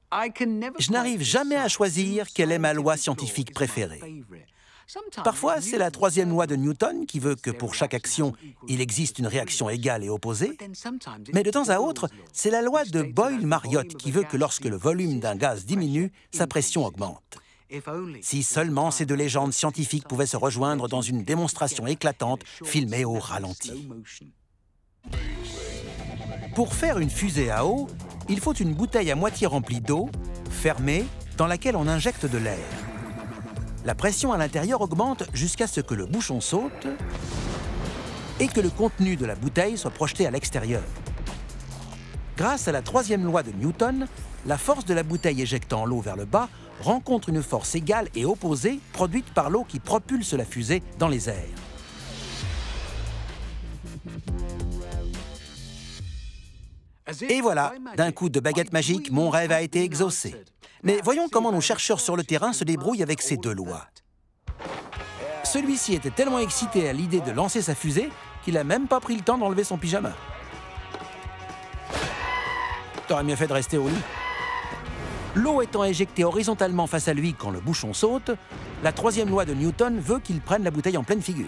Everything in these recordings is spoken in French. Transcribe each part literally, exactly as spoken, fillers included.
Je n'arrive jamais à choisir quelle est ma loi scientifique préférée. Parfois, c'est la troisième loi de Newton qui veut que pour chaque action, il existe une réaction égale et opposée. Mais de temps à autre, c'est la loi de Boyle-Mariotte qui veut que lorsque le volume d'un gaz diminue, sa pression augmente. Si seulement ces deux légendes scientifiques pouvaient se rejoindre dans une démonstration éclatante filmée au ralenti. Pour faire une fusée à eau, il faut une bouteille à moitié remplie d'eau, fermée, dans laquelle on injecte de l'air. La pression à l'intérieur augmente jusqu'à ce que le bouchon saute et que le contenu de la bouteille soit projeté à l'extérieur. Grâce à la troisième loi de Newton, la force de la bouteille éjectant l'eau vers le bas rencontre une force égale et opposée produite par l'eau qui propulse la fusée dans les airs. Et voilà, d'un coup de baguette magique, mon rêve a été exaucé. Mais voyons comment nos chercheurs sur le terrain se débrouillent avec ces deux lois. Celui-ci était tellement excité à l'idée de lancer sa fusée qu'il n'a même pas pris le temps d'enlever son pyjama. T'aurais mieux fait de rester au lit. L'eau étant éjectée horizontalement face à lui quand le bouchon saute, la troisième loi de Newton veut qu'il prenne la bouteille en pleine figure.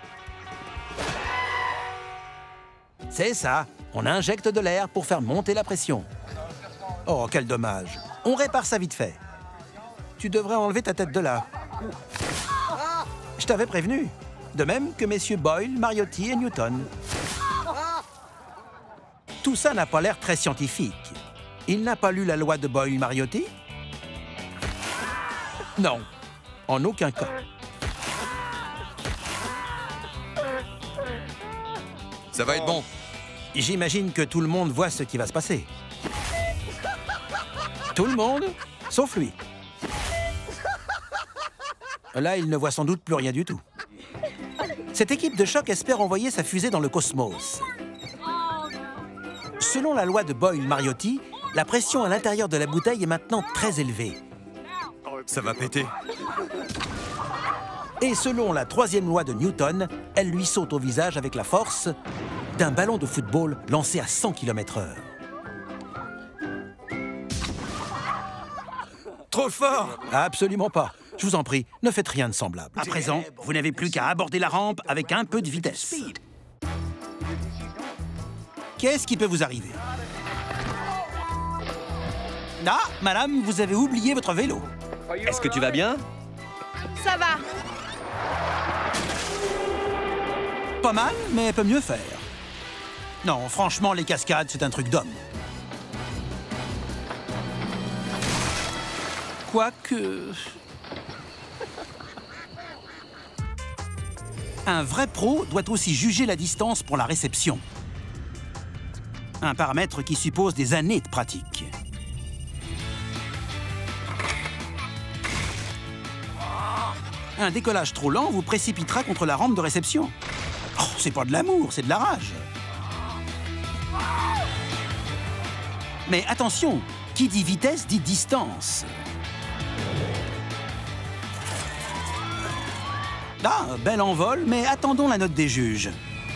C'est ça, on injecte de l'air pour faire monter la pression. Oh, quel dommage. On répare ça vite fait. Tu devrais enlever ta tête de là. Je t'avais prévenu. De même que messieurs Boyle, Mariotti et Newton. Tout ça n'a pas l'air très scientifique. Il n'a pas lu la loi de Boyle-Mariotti? Non, en aucun cas. Ça va être bon. J'imagine que tout le monde voit ce qui va se passer. Tout le monde, sauf lui. Là, il ne voit sans doute plus rien du tout. Cette équipe de choc espère envoyer sa fusée dans le cosmos. Selon la loi de Boyle-Mariotti, la pression à l'intérieur de la bouteille est maintenant très élevée. Ça va péter. Et selon la troisième loi de Newton, elle lui saute au visage avec la force d'un ballon de football lancé à cent kilomètres heure. Trop fort! Absolument pas. Je vous en prie, ne faites rien de semblable. À présent, vous n'avez plus qu'à aborder la rampe avec un peu de vitesse. Qu'est-ce qui peut vous arriver? Ah, madame, vous avez oublié votre vélo. Est-ce que tu vas bien? Ça va. Pas mal, mais peut mieux faire. Non, franchement, les cascades, c'est un truc d'homme. Quoique... Un vrai pro doit aussi juger la distance pour la réception. Un paramètre qui suppose des années de pratique. Un décollage trop lent vous précipitera contre la rampe de réception. Oh, c'est pas de l'amour, c'est de la rage. Mais attention, qui dit vitesse dit distance. Ah, bel envol, mais attendons la note des juges.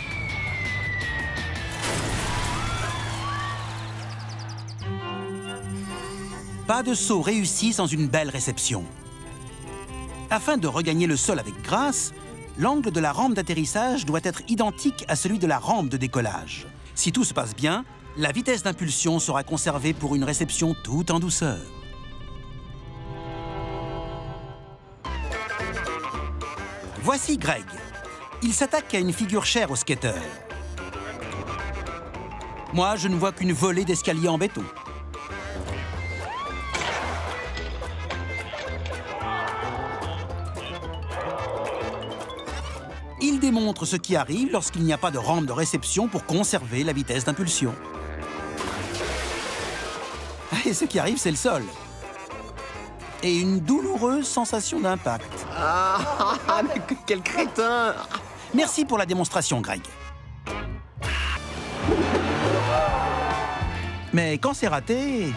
Pas de saut réussi sans une belle réception. Afin de regagner le sol avec grâce, l'angle de la rampe d'atterrissage doit être identique à celui de la rampe de décollage. Si tout se passe bien, la vitesse d'impulsion sera conservée pour une réception tout en douceur. Voici Greg. Il s'attaque à une figure chère aux skateurs. Moi, je ne vois qu'une volée d'escaliers en béton. Il démontre ce qui arrive lorsqu'il n'y a pas de rampe de réception pour conserver la vitesse d'impulsion. Et ce qui arrive, c'est le sol. Et une douloureuse sensation d'impact. Ah, mais quel crétin! Merci pour la démonstration, Greg. Mais quand c'est raté,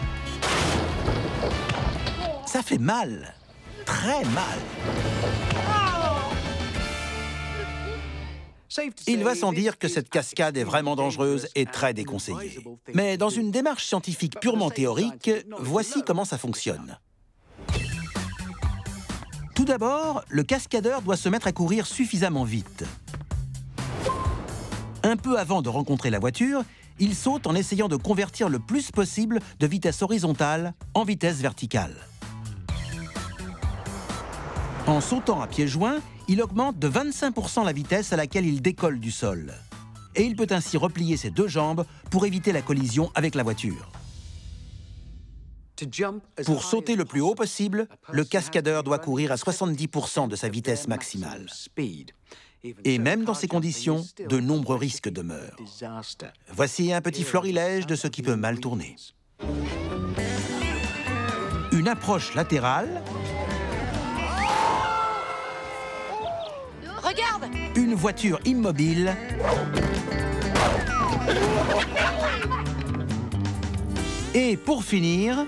ça fait mal. Très mal. Il va sans dire que cette cascade est vraiment dangereuse et très déconseillée. Mais dans une démarche scientifique purement théorique, voici comment ça fonctionne. Tout d'abord, le cascadeur doit se mettre à courir suffisamment vite. Un peu avant de rencontrer la voiture, il saute en essayant de convertir le plus possible de vitesse horizontale en vitesse verticale. En sautant à pieds joints, il augmente de vingt-cinq pour cent la vitesse à laquelle il décolle du sol. Et il peut ainsi replier ses deux jambes pour éviter la collision avec la voiture. Pour sauter le plus haut possible, le cascadeur doit courir à soixante-dix pour cent de sa vitesse maximale. Et même dans ces conditions, de nombreux risques demeurent. Voici un petit florilège de ce qui peut mal tourner. Une approche latérale. Regarde! Une voiture immobile. Et pour finir,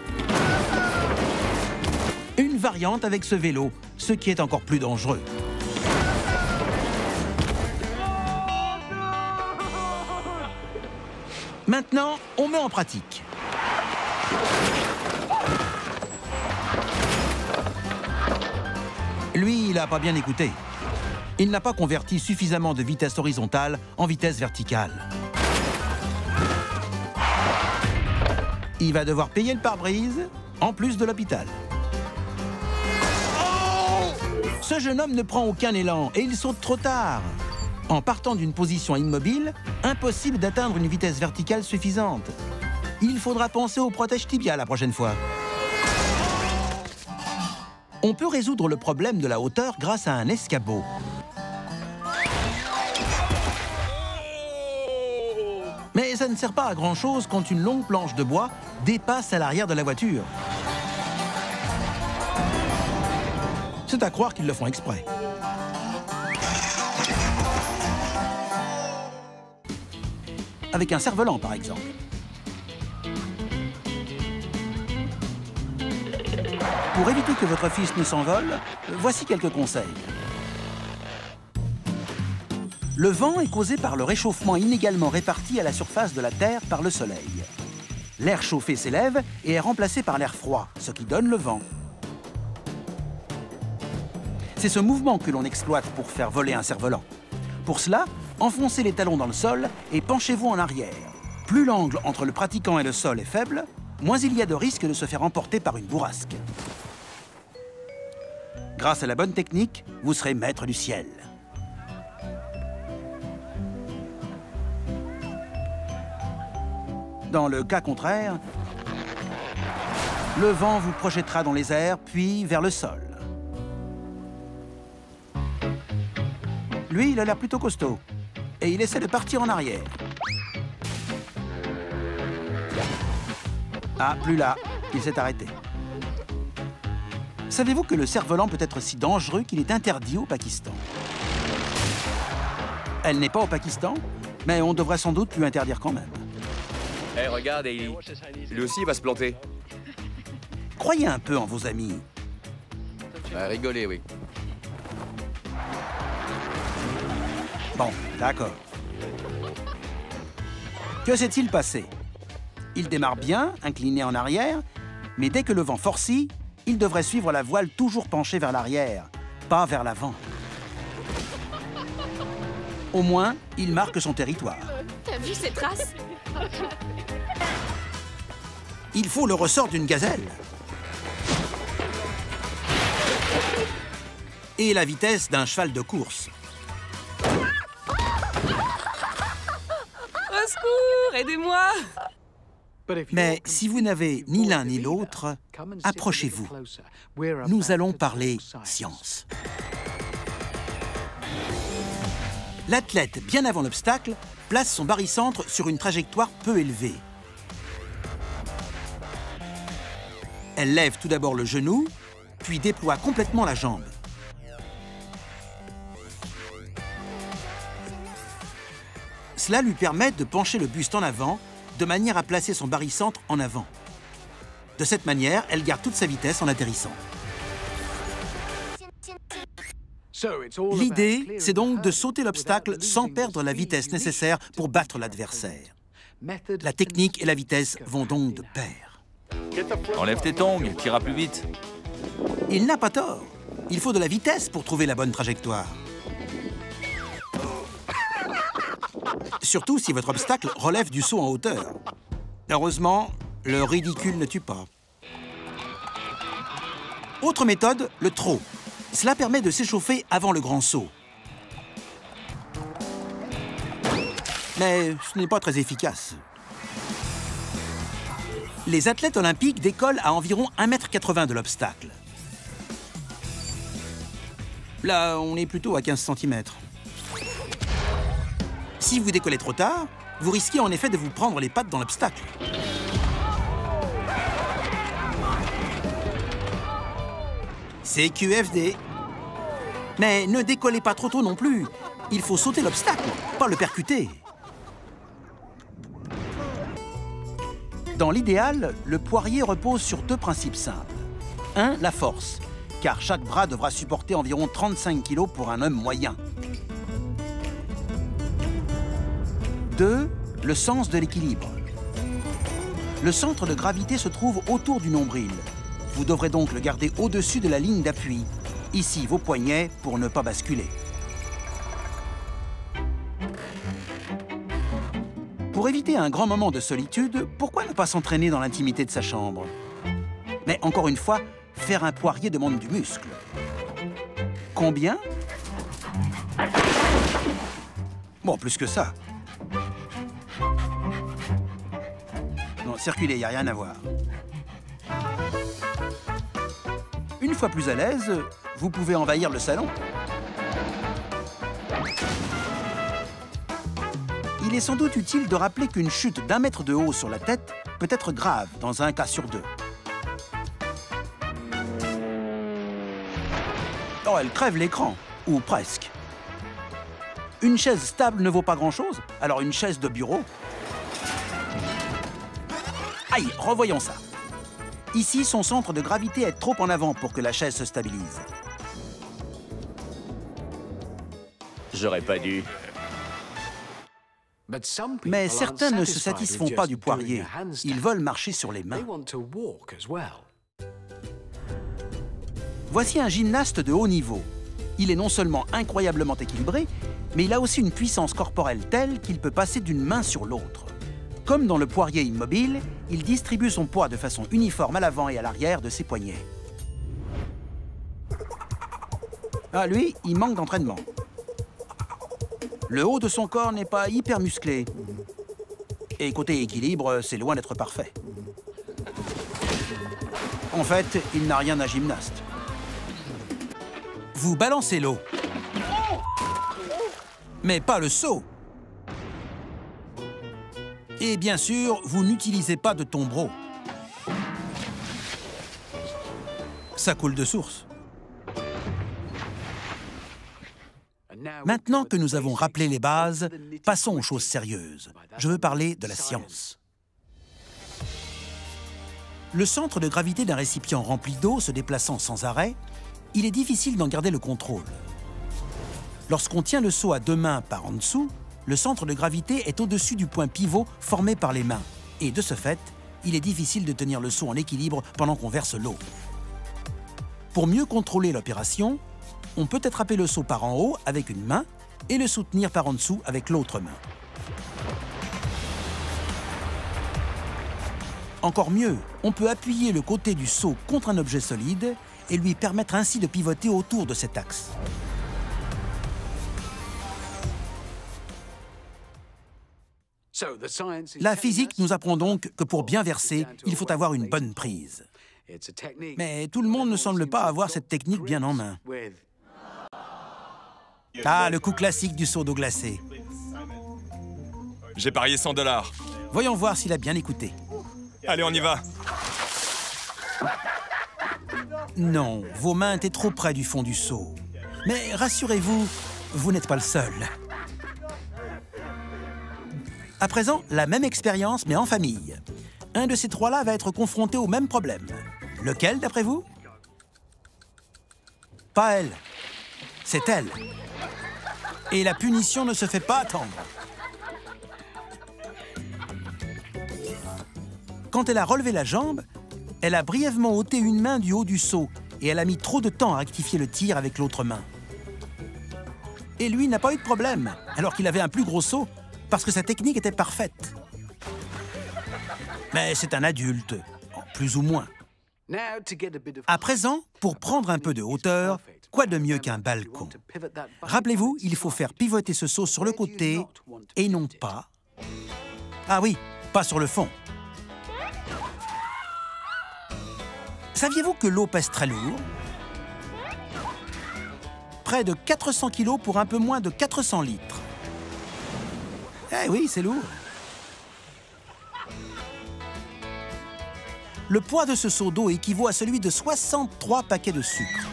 une variante avec ce vélo, ce qui est encore plus dangereux. Maintenant, on met en pratique. Lui, il n'a pas bien écouté. Il n'a pas converti suffisamment de vitesse horizontale en vitesse verticale. Il va devoir payer le pare-brise, en plus de l'hôpital. Ce jeune homme ne prend aucun élan et il saute trop tard. En partant d'une position immobile, impossible d'atteindre une vitesse verticale suffisante. Il faudra penser au protège tibia la prochaine fois. On peut résoudre le problème de la hauteur grâce à un escabeau. Mais ça ne sert pas à grand-chose quand une longue planche de bois dépasse à l'arrière de la voiture. C'est à croire qu'ils le font exprès. Avec un cerf-volant, par exemple. Pour éviter que votre fils ne s'envole, voici quelques conseils. Le vent est causé par le réchauffement inégalement réparti à la surface de la Terre par le Soleil. L'air chauffé s'élève et est remplacé par l'air froid, ce qui donne le vent. C'est ce mouvement que l'on exploite pour faire voler un cerf-volant. Pour cela, enfoncez les talons dans le sol et penchez-vous en arrière. Plus l'angle entre le pratiquant et le sol est faible, moins il y a de risque de se faire emporter par une bourrasque. Grâce à la bonne technique, vous serez maître du ciel. Dans le cas contraire, le vent vous projettera dans les airs, puis vers le sol. Lui, il a l'air plutôt costaud. Et il essaie de partir en arrière. Ah, plus là. Il s'est arrêté. Savez-vous que le cerf-volant peut être si dangereux qu'il est interdit au Pakistan? Elle n'est pas au Pakistan, mais on devrait sans doute lui interdire quand même. Hé, hey, regarde, Hailey. Lui aussi, il va se planter. Croyez un peu en vos amis. Va rigoler, oui. Bon, d'accord. Que s'est-il passé? Il démarre bien, incliné en arrière, mais dès que le vent forcit, il devrait suivre la voile toujours penchée vers l'arrière, pas vers l'avant. Au moins, il marque son territoire. T'as vu ces traces? Il faut le ressort d'une gazelle. Et la vitesse d'un cheval de course. Au secours, aidez-moi! Mais si vous n'avez ni l'un ni l'autre, approchez-vous. Nous allons parler science. L'athlète, bien avant l'obstacle, place son barycentre sur une trajectoire peu élevée. Elle lève tout d'abord le genou, puis déploie complètement la jambe. Cela lui permet de pencher le buste en avant, de manière à placer son barycentre en avant. De cette manière, elle garde toute sa vitesse en atterrissant. L'idée, c'est donc de sauter l'obstacle sans perdre la vitesse nécessaire pour battre l'adversaire. La technique et la vitesse vont donc de pair. Enlève tes tongs, tu iras plus vite. Il n'a pas tort. Il faut de la vitesse pour trouver la bonne trajectoire. Surtout si votre obstacle relève du saut en hauteur. Heureusement, le ridicule ne tue pas. Autre méthode, le trot. Cela permet de s'échauffer avant le grand saut. Mais ce n'est pas très efficace. Les athlètes olympiques décollent à environ un mètre quatre-vingts de l'obstacle. Là, on est plutôt à quinze centimètres. Si vous décollez trop tard, vous risquez en effet de vous prendre les pattes dans l'obstacle. C'est Q F D. Mais ne décollez pas trop tôt non plus. Il faut sauter l'obstacle, pas le percuter. Dans l'idéal, le poirier repose sur deux principes simples. Un, la force, car chaque bras devra supporter environ trente-cinq kilos pour un homme moyen. Deux, le sens de l'équilibre. Le centre de gravité se trouve autour du nombril. Vous devrez donc le garder au-dessus de la ligne d'appui. Ici, vos poignets pour ne pas basculer. Pour éviter un grand moment de solitude, pourquoi ne pas s'entraîner dans l'intimité de sa chambre? Mais encore une fois, faire un poirier demande du muscle. Combien? Bon, plus que ça. Non, circulez, il n'y a rien à voir. Une fois plus à l'aise, vous pouvez envahir le salon. Il est sans doute utile de rappeler qu'une chute d'un mètre de haut sur la tête peut être grave dans un cas sur deux. Oh, elle crève l'écran, ou presque. Une chaise stable ne vaut pas grand-chose, alors une chaise de bureau. Aïe, revoyons ça. Ici, son centre de gravité est trop en avant pour que la chaise se stabilise. J'aurais pas dû. Mais certains ne se satisfont pas du poirier. Ils veulent marcher sur les mains. Voici un gymnaste de haut niveau. Il est non seulement incroyablement équilibré, mais il a aussi une puissance corporelle telle qu'il peut passer d'une main sur l'autre. Comme dans le poirier immobile, il distribue son poids de façon uniforme à l'avant et à l'arrière de ses poignets. Ah, lui, il manque d'entraînement. Le haut de son corps n'est pas hyper musclé. Et côté équilibre, c'est loin d'être parfait. En fait, il n'a rien à gymnaste. Vous balancez l'eau. Mais pas le seau. Et bien sûr, vous n'utilisez pas de tombereau. Ça coule de source. Maintenant que nous avons rappelé les bases, passons aux choses sérieuses. Je veux parler de la science. Le centre de gravité d'un récipient rempli d'eau se déplaçant sans arrêt, il est difficile d'en garder le contrôle. Lorsqu'on tient le seau à deux mains par en dessous, le centre de gravité est au-dessus du point pivot formé par les mains. Et de ce fait, il est difficile de tenir le seau en équilibre pendant qu'on verse l'eau. Pour mieux contrôler l'opération, on peut attraper le seau par en haut avec une main et le soutenir par en dessous avec l'autre main. Encore mieux, on peut appuyer le côté du seau contre un objet solide et lui permettre ainsi de pivoter autour de cet axe. La physique nous apprend donc que pour bien verser, il faut avoir une bonne prise. Mais tout le monde ne semble pas avoir cette technique bien en main. Ah, le coup classique du seau d'eau glacée. J'ai parié cent dollars. Voyons voir s'il a bien écouté. Allez, on y va. Non, vos mains étaient trop près du fond du seau. Mais rassurez-vous, vous n'êtes pas le seul. À présent, la même expérience, mais en famille. Un de ces trois-là va être confronté au même problème. Lequel, d'après vous? Pas elle. c'est elle. Et la punition ne se fait pas attendre. Quand elle a relevé la jambe, elle a brièvement ôté une main du haut du seau et elle a mis trop de temps à rectifier le tir avec l'autre main. Et lui n'a pas eu de problème, alors qu'il avait un plus gros seau, parce que sa technique était parfaite. Mais c'est un adulte, plus ou moins. À présent, pour prendre un peu de hauteur, quoi de mieux qu'un balcon? Rappelez-vous, il faut faire pivoter ce seau sur le côté et non pas... Ah oui, pas sur le fond. Saviez-vous que l'eau pèse très lourd? Près de quatre cents kilos pour un peu moins de quatre cents litres. Eh oui, c'est lourd. Le poids de ce seau d'eau équivaut à celui de soixante-trois paquets de sucre.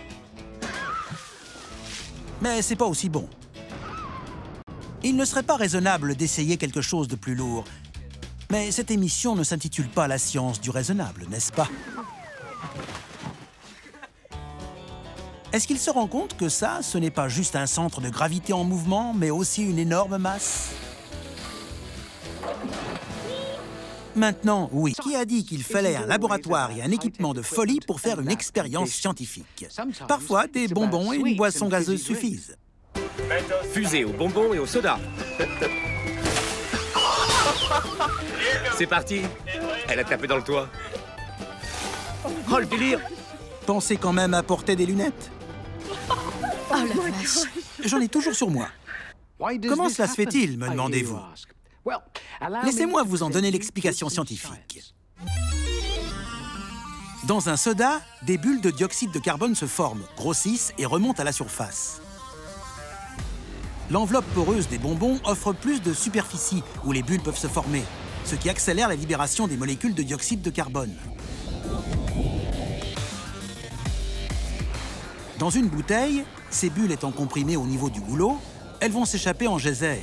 Mais c'est pas aussi bon. Il ne serait pas raisonnable d'essayer quelque chose de plus lourd. Mais cette émission ne s'intitule pas La science du raisonnable, n'est-ce pas? Est-ce qu'il se rend compte que ça, ce n'est pas juste un centre de gravité en mouvement, mais aussi une énorme masse? Maintenant, oui. Qui a dit qu'il fallait un laboratoire et un équipement de folie pour faire une expérience scientifique? Parfois, des bonbons et une boisson gazeuse suffisent. Fusée aux bonbons et au soda. C'est parti. Elle a tapé dans le toit. Oh, le délire! Pensez quand même à porter des lunettes. Oh la vache. J'en ai toujours sur moi. Comment cela se fait-il, me demandez-vous? Laissez-moi vous en donner l'explication scientifique. Dans un soda, des bulles de dioxyde de carbone se forment, grossissent et remontent à la surface. L'enveloppe poreuse des bonbons offre plus de superficie où les bulles peuvent se former, ce qui accélère la libération des molécules de dioxyde de carbone. Dans une bouteille, ces bulles étant comprimées au niveau du goulot, elles vont s'échapper en geyser.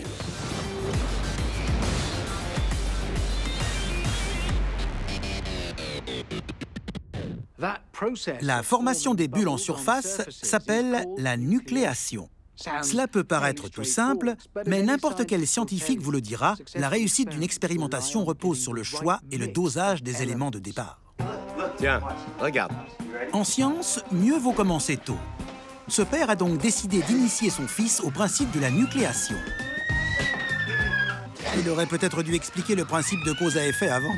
La formation des bulles en surface s'appelle la nucléation. Cela peut paraître tout simple, mais n'importe quel scientifique vous le dira, la réussite d'une expérimentation repose sur le choix et le dosage des éléments de départ. Tiens, regarde. En science, mieux vaut commencer tôt. Ce père a donc décidé d'initier son fils au principe de la nucléation. Il aurait peut-être dû expliquer le principe de cause à effet avant.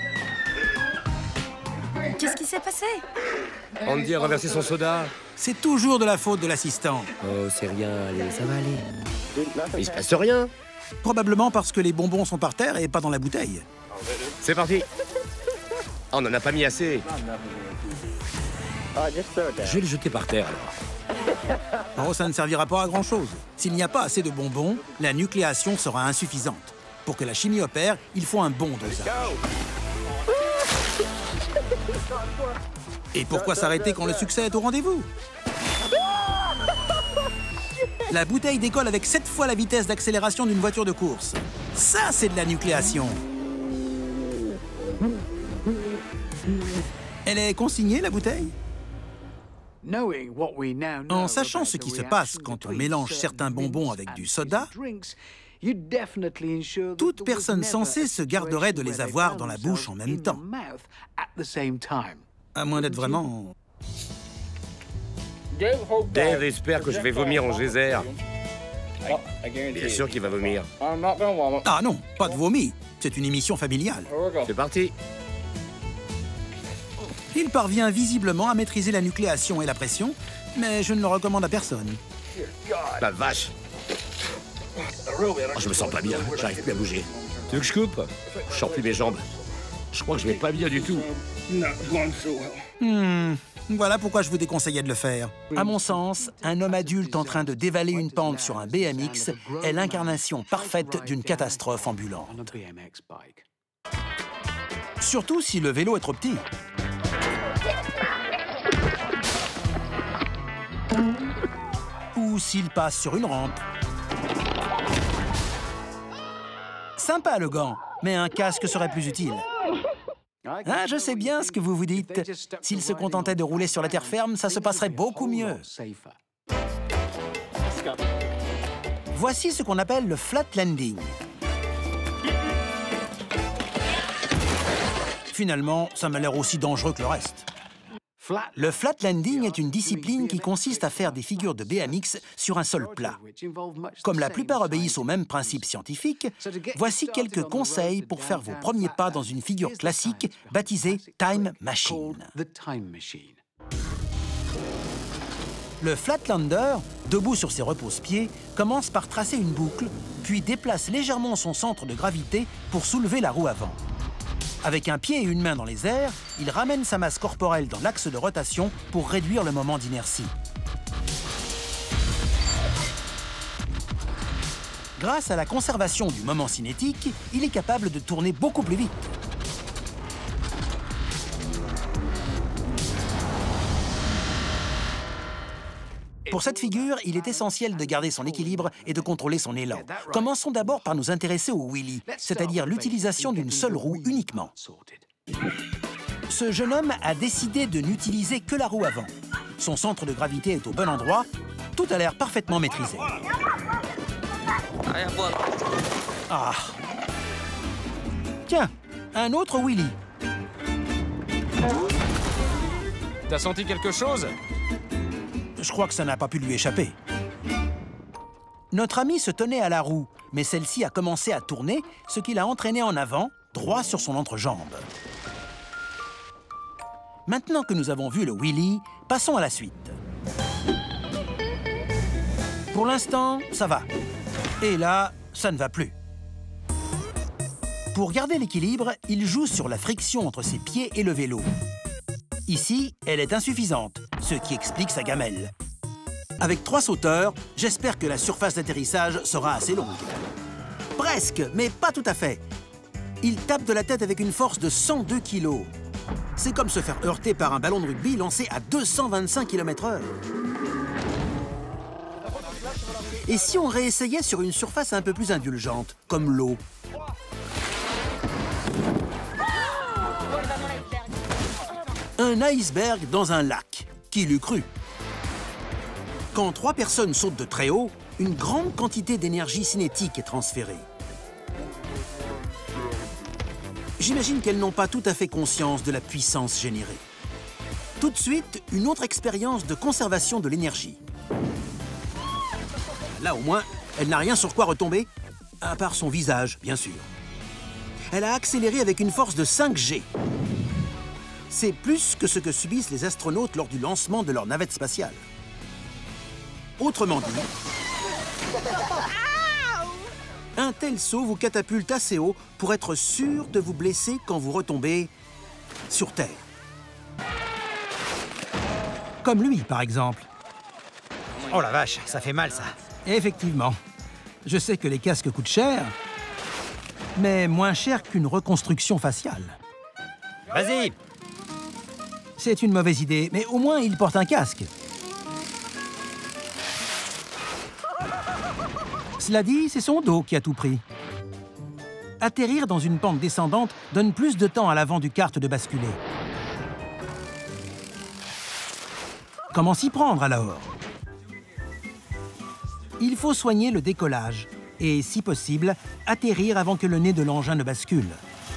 Qu'est-ce qui s'est passé? Andy a renversé son soda. C'est toujours de la faute de l'assistant. Oh, c'est rien, allez, ça va aller. Il se passe rien. Probablement parce que les bonbons sont par terre et pas dans la bouteille. C'est parti. On n'en a pas mis assez. Je vais le jeter par terre, alors. Oh, ça ne servira pas à grand-chose. S'il n'y a pas assez de bonbons, la nucléation sera insuffisante. Pour que la chimie opère, il faut un bon dosage. Et pourquoi s'arrêter quand le succès est au rendez-vous? La bouteille décolle avec sept fois la vitesse d'accélération d'une voiture de course. Ça, c'est de la nucléation. Elle est consignée, la bouteille? En sachant ce qui se passe quand on mélange certains bonbons avec du soda, toute personne sensée se garderait de les avoir dans la bouche en même temps. À moins d'être vraiment... Dave espère que je vais vomir en geyser. Bien sûr qu'il va vomir. Ah non, pas de vomi. C'est une émission familiale. C'est parti. Il parvient visiblement à maîtriser la nucléation et la pression, mais je ne le recommande à personne. La vache. Oh, je me sens pas bien, j'arrive plus à bouger. Tu veux que je coupe? Je sens plus mes jambes. Je crois que je vais pas bien du tout. Hmm, voilà pourquoi je vous déconseillais de le faire. À mon sens, un homme adulte en train de dévaler une pente sur un B M X est l'incarnation parfaite d'une catastrophe ambulante. Surtout si le vélo est trop petit. Ou s'il passe sur une rampe. Sympa le gant, mais un casque serait plus utile. Ah, je sais bien ce que vous vous dites. S'il se contentait de rouler sur la terre ferme, ça se passerait beaucoup mieux. Voici ce qu'on appelle le flat landing. Finalement, ça m'a l'air aussi dangereux que le reste. Le flat landing est une discipline qui consiste à faire des figures de B M X sur un sol plat. Comme la plupart obéissent au même principe scientifique, voici quelques conseils pour faire vos premiers pas dans une figure classique baptisée Time Machine. Le flatlander, debout sur ses repose-pieds, commence par tracer une boucle, puis déplace légèrement son centre de gravité pour soulever la roue avant. Avec un pied et une main dans les airs, il ramène sa masse corporelle dans l'axe de rotation pour réduire le moment d'inertie. Grâce à la conservation du moment cinétique, il est capable de tourner beaucoup plus vite. Pour cette figure, il est essentiel de garder son équilibre et de contrôler son élan. Commençons d'abord par nous intéresser au wheelie, c'est-à-dire l'utilisation d'une seule roue uniquement. Ce jeune homme a décidé de n'utiliser que la roue avant. Son centre de gravité est au bon endroit, tout a l'air parfaitement maîtrisé. Ah! Tiens, un autre wheelie. T'as senti quelque chose? Je crois que ça n'a pas pu lui échapper. Notre ami se tenait à la roue, mais celle-ci a commencé à tourner, ce qui l'a entraîné en avant, droit sur son entrejambe. Maintenant que nous avons vu le wheelie, passons à la suite. Pour l'instant, ça va. Et là, ça ne va plus. Pour garder l'équilibre, il joue sur la friction entre ses pieds et le vélo. Ici, elle est insuffisante, ce qui explique sa gamelle. Avec trois sauteurs, j'espère que la surface d'atterrissage sera assez longue. Presque, mais pas tout à fait. Il tape de la tête avec une force de cent deux kilos. C'est comme se faire heurter par un ballon de rugby lancé à deux cent vingt-cinq kilomètres heure. Et si on réessayait sur une surface un peu plus indulgente, comme l'eau? Un iceberg dans un lac. Qui l'eût cru? Quand trois personnes sautent de très haut, une grande quantité d'énergie cinétique est transférée. J'imagine qu'elles n'ont pas tout à fait conscience de la puissance générée. Tout de suite, une autre expérience de conservation de l'énergie. Là, au moins, elle n'a rien sur quoi retomber, à part son visage, bien sûr. Elle a accéléré avec une force de cinq G. C'est plus que ce que subissent les astronautes lors du lancement de leur navette spatiale. Autrement dit, un tel saut vous catapulte assez haut pour être sûr de vous blesser quand vous retombez sur Terre. Comme lui, par exemple. Oh la vache, ça fait mal, ça. Effectivement. Je sais que les casques coûtent cher, mais moins cher qu'une reconstruction faciale. Vas-y. C'est une mauvaise idée, mais au moins il porte un casque. Cela dit, c'est son dos qui a tout pris. Atterrir dans une pente descendante donne plus de temps à l'avant du kart de basculer. Comment s'y prendre alors? Il faut soigner le décollage et, si possible, atterrir avant que le nez de l'engin ne bascule.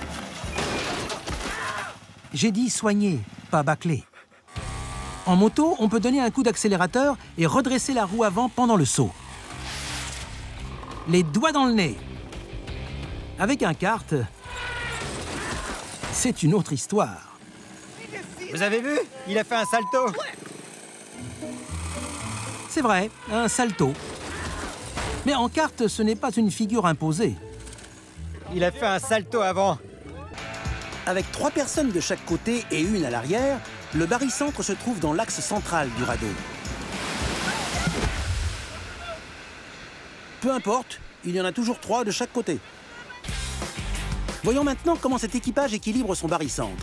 J'ai dit soigner, pas bâcler. En moto, on peut donner un coup d'accélérateur et redresser la roue avant pendant le saut. Les doigts dans le nez. Avec un kart, c'est une autre histoire. Vous avez vu? Il a fait un salto. C'est vrai, un salto. Mais en kart, ce n'est pas une figure imposée. Il a fait un salto avant. Avec trois personnes de chaque côté et une à l'arrière, le barycentre se trouve dans l'axe central du radeau. Peu importe, il y en a toujours trois de chaque côté. Voyons maintenant comment cet équipage équilibre son barycentre.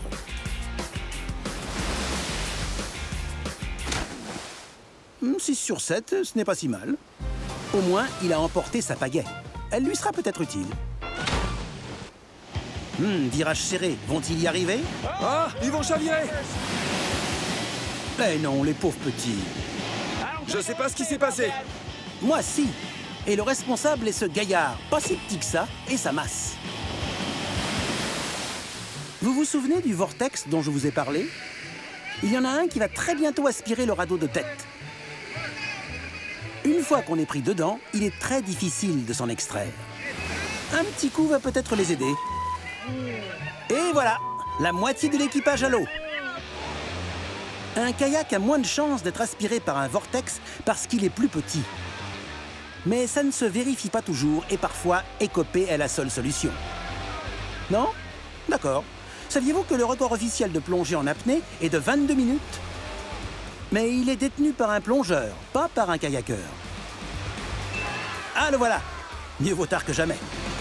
six sur sept, ce n'est pas si mal. Au moins, il a emporté sa pagaie. Elle lui sera peut-être utile. Hum, virage serré. Vont-ils y arriver? Ah, ils vont chavirer! Eh non, les pauvres petits. Je sais pas ce qui s'est passé. Moi, si. Et le responsable est ce gaillard, pas si petit que ça, et sa masse. Vous vous souvenez du vortex dont je vous ai parlé? Il y en a un qui va très bientôt aspirer le radeau de tête. Une fois qu'on est pris dedans, il est très difficile de s'en extraire. Un petit coup va peut-être les aider. Et voilà, la moitié de l'équipage à l'eau. Un kayak a moins de chances d'être aspiré par un vortex parce qu'il est plus petit. Mais ça ne se vérifie pas toujours et parfois écoper est la seule solution. Non? D'accord. Saviez-vous que le record officiel de plongée en apnée est de vingt-deux minutes? Mais il est détenu par un plongeur, pas par un kayakeur. Ah, le voilà! Mieux vaut tard que jamais.